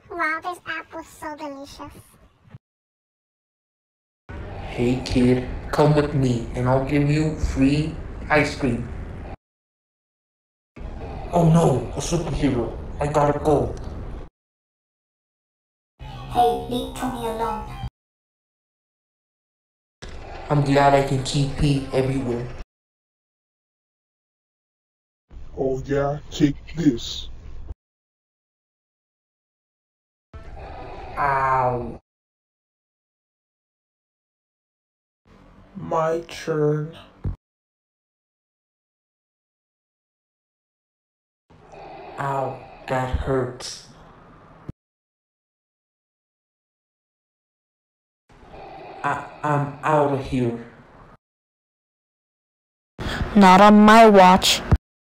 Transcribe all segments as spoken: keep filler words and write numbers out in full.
Wow, this apple's so delicious. Hey kid, come with me and I'll give you free ice cream. Oh no, a superhero. I gotta go. Hey, leave Tony alone. I'm glad I can keep Pete everywhere. Oh yeah, take this. Ow. My turn. Ow, that hurts. I, I'm out of here. Not on my watch.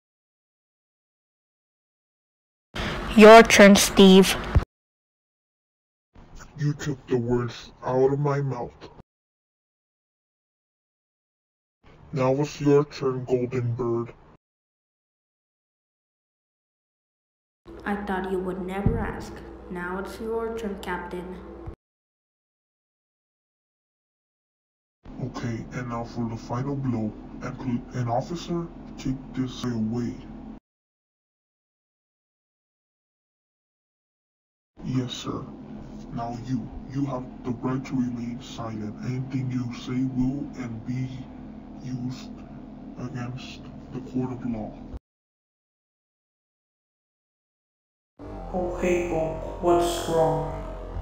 Your turn, Steve. You took the words out of my mouth. Now it's your turn, Golden Bird. I thought you would never ask. Now it's your turn, Captain. Okay, and now for the final blow. And, and officer, take this away. Yes, sir. Now you, you have the right to remain silent. Anything you say will and be used against the court of law. Oh hey Bob, what's wrong?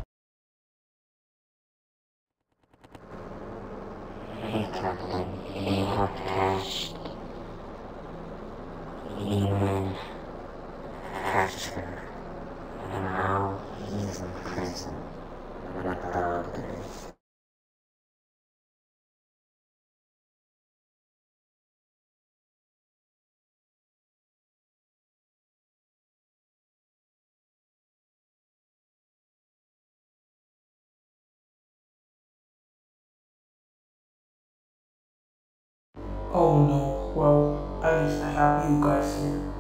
Hey Captain, you have passed human Hatcher, and now he's in prison with the others. Oh no, well, at least I have you guys here.